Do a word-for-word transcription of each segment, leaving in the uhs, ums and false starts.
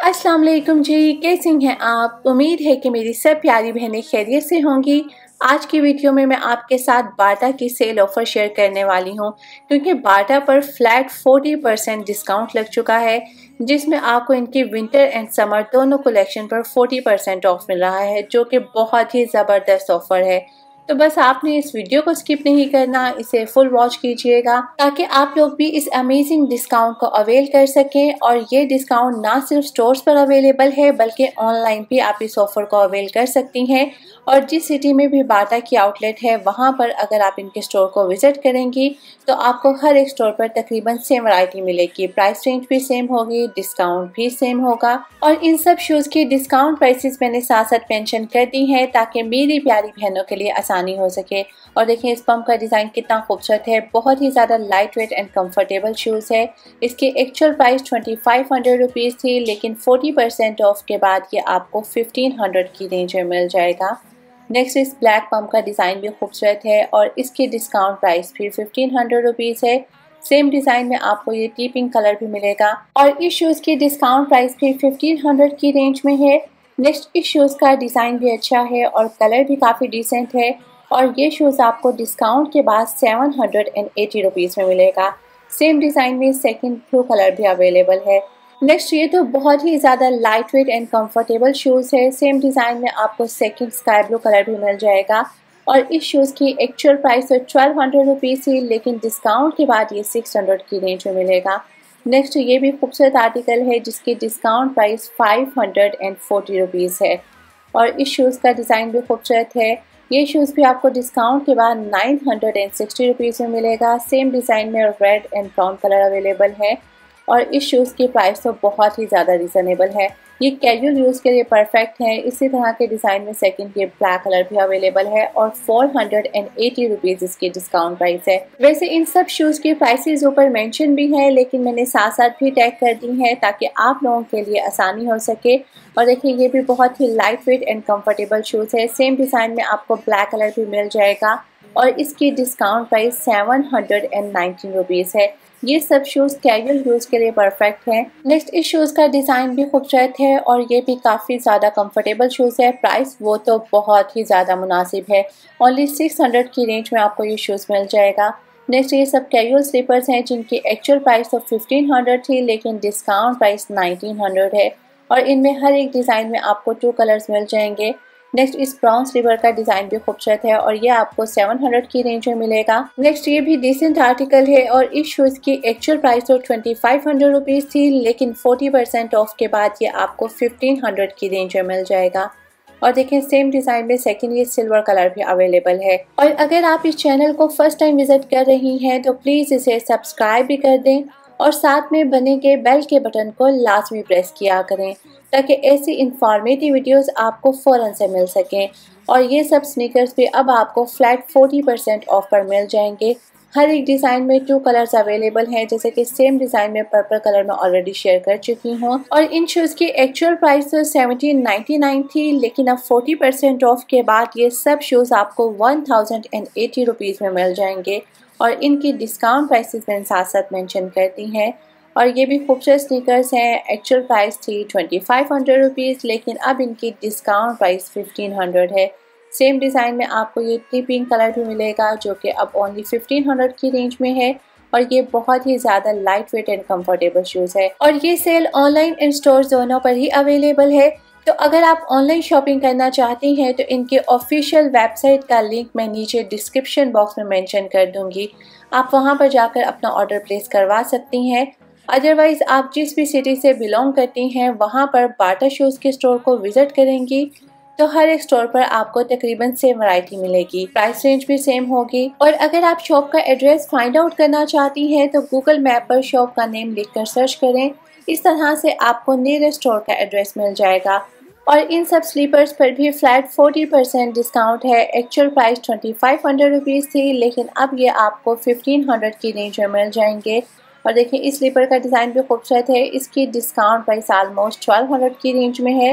अस्सलाम वालेकुम जी, कैसी हैं आप। उम्मीद है कि मेरी सब प्यारी बहनें खैरियत से होंगी। आज की वीडियो में मैं आपके साथ बाटा की सेल ऑफ़र शेयर करने वाली हूं, क्योंकि बाटा पर फ्लैट चालीस परसेंट डिस्काउंट लग चुका है, जिसमें आपको इनकी विंटर एंड समर दोनों कलेक्शन पर चालीस परसेंट ऑफ मिल रहा है, जो कि बहुत ही ज़बरदस्त ऑफ़र है। तो बस आपने इस वीडियो को स्किप नहीं करना, इसे फुल वॉच कीजिएगा ताकि आप लोग भी इस अमेजिंग डिस्काउंट को अवेल कर सकें। और ये डिस्काउंट ना सिर्फ स्टोर्स पर अवेलेबल है बल्कि ऑनलाइन भी आप इस ऑफर को अवेल कर सकती हैं। और जिस सिटी में भी बाटा की आउटलेट है वहां पर अगर आप इनके स्टोर को विजिट करेंगी तो आपको हर एक स्टोर पर तकरीबन सेम वैरायटी मिलेगी, प्राइस रेंज भी सेम होगी, डिस्काउंट भी सेम होगा। और इन सब शूज की डिस्काउंट प्राइसेस मैंने साथ साथ मेंशन कर दी है ताकि मेरी प्यारी बहनों के लिए आसानी हो सके। और देखिए इस पम्प का डिज़ाइन कितना खूबसूरत है, बहुत ही ज़्यादा light weight and comfortable shoes है। इसकी actual price twenty five hundred rupees थी, लेकिन फोर्टी परसेंट ऑफ के बाद ये आपको फिफ्टीन हंड्रेड की रेंज में मिल जाएगा। नेक्स्ट इस ब्लैक पम्प का डिज़ाइन भी खूबसूरत है और इसकी डिस्काउंट प्राइस भी फिफ्टीन हंड्रेड रुपीज़ है। सेम डिज़ाइन में आपको ये टी पिंक कलर भी मिलेगा और इस शूज़ की डिस्काउंट प्राइस भी फिफ्टीन हंड्रेड की रेंज में है। नेक्स्ट इस शूज़ का डिज़ाइन भी अच्छा है और कलर भी काफ़ी डिसेंट है और ये शूज़ आपको डिस्काउंट के बाद seven hundred and eighty rupees में मिलेगा। सेम डिज़ाइन में सेकंड ब्लू कलर भी अवेलेबल है। नेक्स्ट ये तो बहुत ही ज़्यादा light weight and comfortable shoes है। सेम डिज़ाइन में आपको सेकंड स्काई ब्लू कलर भी मिल जाएगा और इस शूज़ की एक्चुअल प्राइस तो ट्वेल्व हंड्रेड रुपीज़ थी, लेकिन डिस्काउंट के बाद ये सिक्स हंड्रेड की रेंज में मिलेगा। नेक्स्ट ये भी खूबसूरत आर्टिकल है जिसकी discount price five hundred and forty rupees है और इस शूज़ का डिज़ाइन भी खूबसूरत है। ये शूज़ भी आपको डिस्काउंट के बाद nine hundred and sixty rupees में मिलेगा। सेम डिज़ाइन में red and brown colour available है और इस शूज़ की प्राइस तो बहुत ही ज़्यादा रिजनेबल है। ये कैजुअल यूज़ के लिए परफेक्ट है। इसी तरह के डिज़ाइन में सेकंड ये ब्लैक कलर भी अवेलेबल है और four hundred and eighty rupees इसकी डिस्काउंट प्राइस है। वैसे इन सब शूज़ की प्राइसेस ऊपर मेंशन भी है, लेकिन मैंने साथ साथ भी टैग कर दी है ताकि आप लोगों के लिए आसानी हो सके। और देखिए ये भी बहुत ही light weight and comfortable shoes है। सेम डिज़ाइन में आपको ब्लैक कलर भी मिल जाएगा और इसकी discount price seven hundred and nineteen rupees है। ये सब शूज़ कैजुअल यूज़ के लिए परफेक्ट हैं। नेक्स्ट इस शूज़ का डिज़ाइन भी खूबसूरत है और ये भी काफ़ी ज़्यादा कंफर्टेबल शूज़ है। प्राइस वो तो बहुत ही ज़्यादा मुनासिब है, ओनली सिक्स हंड्रेड की रेंज में आपको ये शूज़ मिल जाएगा। नेक्स्ट ये सब कैजुअल स्लीपर्स हैं जिनकी एक्चुअल प्राइस तो फिफ्टीन हंड्रेड थी, लेकिन डिस्काउंट प्राइस नाइनटीन हंड्रेड है और इनमें हर एक डिज़ाइन में आपको टू कलर्स मिल जाएंगे। नेक्स्ट इस ब्राउन स्लीवर का डिज़ाइन भी खूबसूरत है और ये आपको सेवन हंड्रेड की रेंज में मिलेगा। नेक्स्ट ये भी डिसेंट आर्टिकल है और इस शूज़ की एक्चुअल प्राइस तो ट्वेंटी फाइव हंड्रेड रुपीज़ थी, लेकिन फोर्टी परसेंट ऑफ के बाद ये आपको फिफ्टीन हंड्रेड की रेंज में मिल जाएगा। और देखें सेम डिज़ाइन में सेकंड ये सिल्वर कलर भी अवेलेबल है। और अगर आप इस चैनल को फर्स्ट टाइम विजिट कर रही हैं तो प्लीज़ इसे सब्सक्राइब भी कर दें और साथ में बने के बेल के बटन को लाजमी प्रेस किया करें ताकि ऐसी इंफॉर्मेटिव वीडियोस आपको फ़ौरन से मिल सकें। और ये सब स्नीकर्स भी अब आपको फ्लैट फोर्टी परसेंट ऑफ पर मिल जाएंगे। हर एक डिज़ाइन में टू कलर्स अवेलेबल हैं, जैसे कि सेम डिज़ाइन में पर्पल कलर में ऑलरेडी शेयर कर चुकी हूँ। और इन शूज़ की एक्चुअल प्राइस तो सेवनटीन नाइन्टी नाइन थी, लेकिन अब फोर्टी परसेंट ऑफ के बाद ये सब शूज़ आपको one thousand and eighty rupees में मिल जाएंगे और इनकी डिस्काउंट प्राइसेस मैंने साथ साथ मेंशन करती हैं। और ये भी खूबसूरत स्नीकर्स हैं। एक्चुअल प्राइस थी ट्वेंटी फाइव हंड्रेड रुपीज़, लेकिन अब इनकी डिस्काउंट प्राइस फिफ्टीन हंड्रेड है। सेम डिज़ाइन में आपको ये टी पिंक कलर भी मिलेगा जो कि अब ओनली फिफ्टीन हंड्रेड की रेंज में है और ये बहुत ही ज़्यादा light weight and comfortable shoes है। और ये सेल ऑनलाइन एंड स्टोर दोनों पर ही अवेलेबल है। तो अगर आप ऑनलाइन शॉपिंग करना चाहती हैं तो इनके ऑफिशियल वेबसाइट का लिंक मैं नीचे डिस्क्रिप्शन बॉक्स में मेंशन कर दूंगी, आप वहां पर जाकर अपना ऑर्डर प्लेस करवा सकती हैं। अदरवाइज़ आप जिस भी सिटी से बिलोंग करती हैं वहां पर बाटा शूज़ के स्टोर को विजिट करेंगी तो हर एक स्टोर पर आपको तकरीबन सेम वैरायटी मिलेगी, प्राइस रेंज भी सेम होगी। और अगर आप शॉप का एड्रेस फाइंड आउट करना चाहती हैं तो गूगल मैप पर शॉप का नेम लिखकर सर्च करें, इस तरह से आपको नियरेस्ट स्टोर का एड्रेस मिल जाएगा। और इन सब स्लीपर्स पर भी फ्लैट फोर्टी परसेंट डिस्काउंट है। Actual price twenty five hundred rupees थी, लेकिन अब ये आपको फिफ्टीन हंड्रेड की रेंज में मिल जाएंगे। और देखिए इस स्लीपर का डिज़ाइन भी खूबसूरत है। इसकी discount price almost twelve hundred की रेंज में है,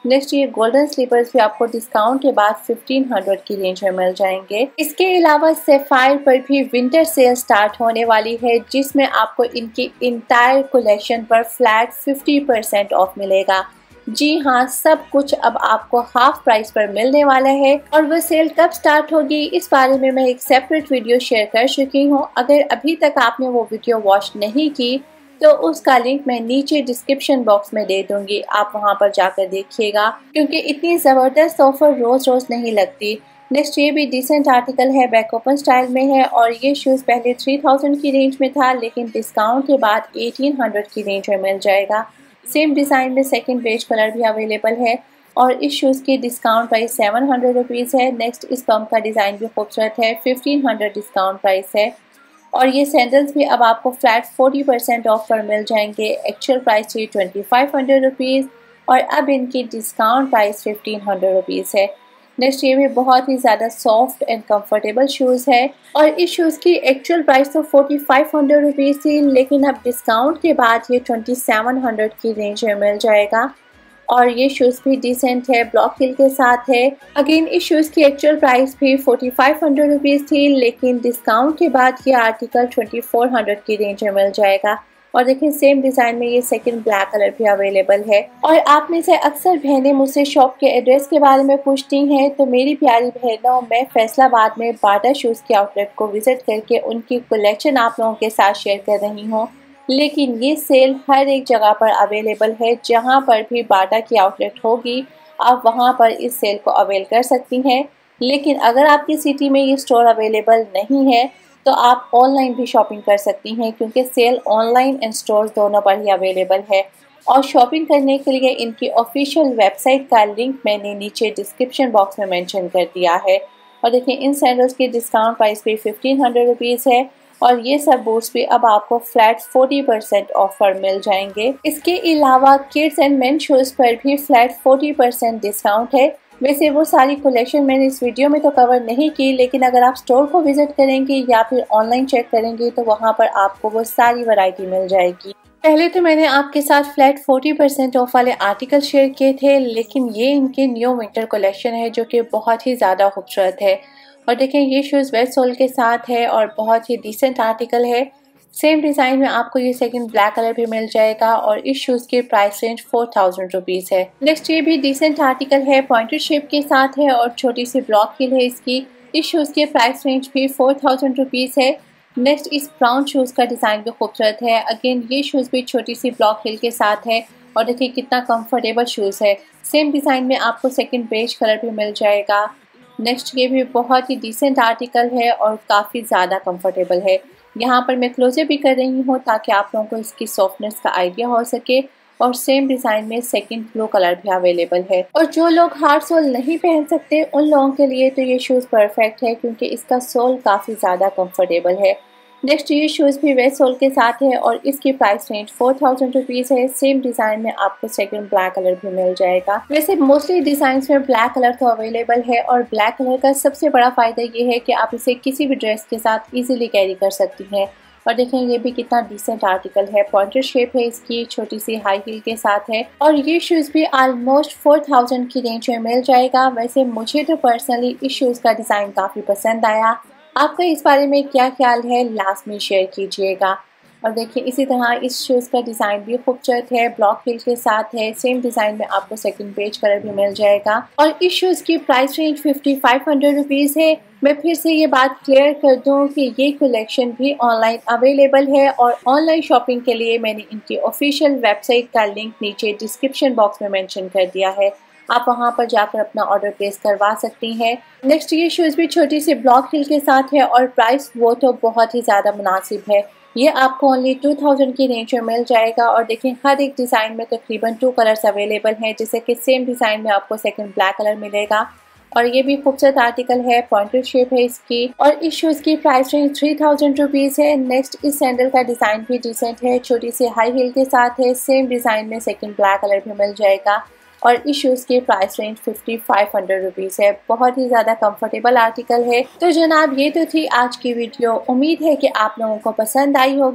नेक्स्ट ये गोल्डन स्लीपर्स भी आपको डिस्काउंट के बाद फिफ्टीन हंड्रेड की रेंज में मिल जाएंगे। इसके अलावा सैफायर पर भी विंटर सेल स्टार्ट होने वाली है, जिसमें आपको इनकी इंटायर कलेक्शन पर फ्लैट फिफ्टी परसेंट ऑफ मिलेगा। जी हाँ, सब कुछ अब आपको हाफ प्राइस पर मिलने वाला है। और वो सेल कब स्टार्ट होगी इस बारे में मैं एक सेपरेट वीडियो शेयर कर चुकी हूँ। अगर अभी तक आपने वो वीडियो वॉच नहीं की तो उसका लिंक मैं नीचे डिस्क्रिप्शन बॉक्स में दे दूंगी, आप वहां पर जाकर देखिएगा, क्योंकि इतनी ज़बरदस्त ऑफर रोज़ रोज़ नहीं लगती। नेक्स्ट ये भी डिसेंट आर्टिकल है, बैक ओपन स्टाइल में है और ये शूज़ पहले थ्री थाउजेंड की रेंज में था, लेकिन डिस्काउंट के बाद एटीन हंड्रेड की रेंज में मिल जाएगा। सेम डिज़ाइन में सेकेंड बेज कलर भी अवेलेबल है और इस शूज़ की discount price seven hundred rupees है। नेक्स्ट इस पम्प का डिज़ाइन भी खूबसूरत है, फिफ्टीन हंड्रेड डिस्काउंट प्राइस है। और ये सैंडल्स भी अब आपको फ्लैट फोर्टी परसेंट ऑफ पर मिल जाएंगे। एक्चुअल प्राइस थी ट्वेंटी फाइव हंड्रेड रुपीज़ और अब इनकी discount price fifteen hundred rupees है। नेक्स्ट ये भी बहुत ही ज़्यादा सॉफ्ट एंड कंफर्टेबल शूज़ है और इस शूज़ की एक्चुअल प्राइस तो फोर्टी फाइव हंड्रेड रुपीज़ थी, लेकिन अब डिस्काउंट के बाद ये ट्वेंटी सेवन हंड्रेड की रेंज में मिल जाएगा। और ये शूज़ भी डिसेंट है, ब्लॉक हिल के साथ है। अगेन इस शूज़ की एक्चुअल प्राइस भी फोर्टी फाइव हंड्रेड रुपीज़ थी, लेकिन डिस्काउंट के बाद ये आर्टिकल ट्वेंटी फोर हंड्रेड की रेंज में मिल जाएगा। और देखिए सेम डिज़ाइन में ये सेकंड ब्लैक कलर भी अवेलेबल है। और आप में से अक्सर बहनें मुझसे शॉप के एड्रेस के बारे में पूछती हैं, तो मेरी प्यारी बहनों, मैं फैसलाबाद में बाटा शूज़ के आउटलेट को विजिट करके उनकी कलेक्शन आप लोगों के साथ शेयर कर रही हूँ। लेकिन ये सेल हर एक जगह पर अवेलेबल है, जहाँ पर भी बाटा की आउटलेट होगी आप वहाँ पर इस सेल को अवेल कर सकती हैं। लेकिन अगर आपकी सिटी में ये स्टोर अवेलेबल नहीं है तो आप ऑनलाइन भी शॉपिंग कर सकती हैं, क्योंकि सेल ऑनलाइन एंड स्टोर्स दोनों पर ही अवेलेबल है। और शॉपिंग करने के लिए इनकी ऑफिशियल वेबसाइट का लिंक मैंने नीचे डिस्क्रिप्शन बॉक्स में मेंशन कर दिया है। और देखिए इन सैंडल्स की डिस्काउंट प्राइस भी फिफ्टीन हंड्रेड रुपीज़ है और ये सब बूट्स भी अब आपको फ्लैट फोर्टी परसेंट ऑफर मिल जाएंगे। इसके अलावा किड्स एंड मेन शूज़ पर भी फ्लैट फोर्टी परसेंट डिस्काउंट है। वैसे वो सारी कलेक्शन मैंने इस वीडियो में तो कवर नहीं की, लेकिन अगर आप स्टोर को विजिट करेंगे या फिर ऑनलाइन चेक करेंगे तो वहाँ पर आपको वो सारी वैरायटी मिल जाएगी। पहले तो मैंने आपके साथ फ्लैट फोर्टी परसेंट ऑफ वाले आर्टिकल शेयर किए थे, लेकिन ये इनके न्यू विंटर कलेक्शन है जो कि बहुत ही ज़्यादा खूबसूरत है। और देखें ये शूज़ वेट सोल के साथ है और बहुत ही डिसेंट आर्टिकल है। सेम डिज़ाइन में आपको ये सेकंड ब्लैक कलर भी मिल जाएगा और इस शूज़ की price range four thousand rupees है। नेक्स्ट ये भी डिसेंट आर्टिकल है, पॉइंटेड शेप के साथ है और छोटी सी ब्लॉक हिल है इसकी। इस शूज़ की प्राइस रेंज भी फोर थाउजेंड रुपीज़ है। नेक्स्ट इस ब्राउन शूज़ का डिज़ाइन भी खूबसूरत है। अगेन ये शूज़ भी छोटी सी ब्लॉक हिल के साथ है और देखिए कितना कंफर्टेबल शूज़ है। सेम डिज़ाइन में आपको सेकंड बेज कलर भी मिल जाएगा। नेक्स्ट ये भी बहुत ही डिसेंट आर्टिकल है और काफ़ी ज़्यादा कंफर्टेबल है। यहाँ पर मैं क्लोजअप भी कर रही हूँ ताकि आप लोगों को इसकी सॉफ्टनेस का आइडिया हो सके। और सेम डिज़ाइन में सेकंड ब्लू कलर भी अवेलेबल है। और जो लोग हार्ड सोल नहीं पहन सकते उन लोगों के लिए तो ये शूज़ परफेक्ट है, क्योंकि इसका सोल काफ़ी ज़्यादा कंफर्टेबल है। नेक्स्ट ये शूज़ भी वेट सोल के साथ है और इसकी price range four thousand rupees है। सेम डिज़ाइन में आपको सेकंड ब्लैक कलर भी मिल जाएगा। वैसे मोस्टली डिज़ाइंस में ब्लैक कलर तो अवेलेबल है और ब्लैक कलर का सबसे बड़ा फ़ायदा ये है कि आप इसे किसी भी ड्रेस के साथ इजीली कैरी कर सकती हैं। और देखें ये भी कितना डिसेंट आर्टिकल है, पॉइंटेड शेप है इसकी, छोटी सी हाई हील के साथ है और ये शूज़ भी ऑलमोस्ट फोर थाउजेंड की रेंज में मिल जाएगा। वैसे मुझे तो पर्सनली इस शूज़ का डिज़ाइन काफ़ी पसंद आया। आपका इस बारे में क्या ख्याल है लास्ट में शेयर कीजिएगा। और देखिए इसी तरह इस शूज़ का डिज़ाइन भी खूबसूरत है, ब्लॉक हिल के साथ है। सेम डिज़ाइन में आपको सेकंड पेज कलर भी मिल जाएगा और इस शूज़ की price range fifty five hundred rupees है। मैं फिर से ये बात क्लियर कर दूं कि ये कलेक्शन भी ऑनलाइन अवेलेबल है और ऑनलाइन शॉपिंग के लिए मैंने इनकी ऑफिशियल वेबसाइट का लिंक नीचे डिस्क्रिप्शन बॉक्स में मेंशन कर दिया है, आप वहां पर जाकर अपना ऑर्डर प्लेस करवा सकती हैं। नेक्स्ट ये शूज़ भी छोटी सी ब्लॉक हिल के साथ है और प्राइस वो तो बहुत ही ज़्यादा मुनासिब है। ये आपको ओनली टू थाउजेंड की रेंज में मिल जाएगा और देखें हर एक डिज़ाइन में तकरीबन टू कलर्स अवेलेबल हैं, जैसे कि सेम डिज़ाइन में आपको सेकंड ब्लैक कलर मिलेगा और ये भी खूबसूरत आर्टिकल है, पॉइंटेड शेप है इसकी और इस शूज़ की price range three thousand rupees है। नेक्स्ट इस सैंडल का डिज़ाइन भी डिसेंट है, छोटी सी हाई हील के साथ है। सेम डिज़ाइन में सेकंड ब्लैक कलर भी मिल जाएगा और इस शूज़ की price range fifty five hundred rupees है। बहुत ही ज़्यादा कंफर्टेबल आर्टिकल है। तो जनाब ये तो थी आज की वीडियो, उम्मीद है कि आप लोगों को पसंद आई होगी।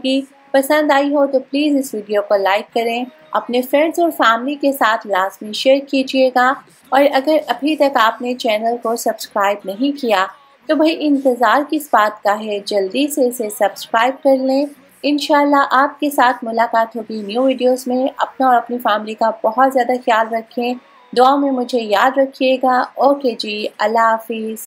पसंद आई हो तो प्लीज़ इस वीडियो को लाइक करें, अपने फ्रेंड्स और फैमिली के साथ लाजमी शेयर कीजिएगा। और अगर अभी तक आपने चैनल को सब्सक्राइब नहीं किया तो भाई इंतज़ार किस बात का है, जल्दी से इसे सब्सक्राइब कर लें। इंशाल्लाह आपके साथ मुलाकात होगी न्यू वीडियोस में। अपना और अपनी फैमिली का बहुत ज़्यादा ख्याल रखें, दुआ में मुझे याद रखिएगा। ओके जी, अल्लाह हाफिज़।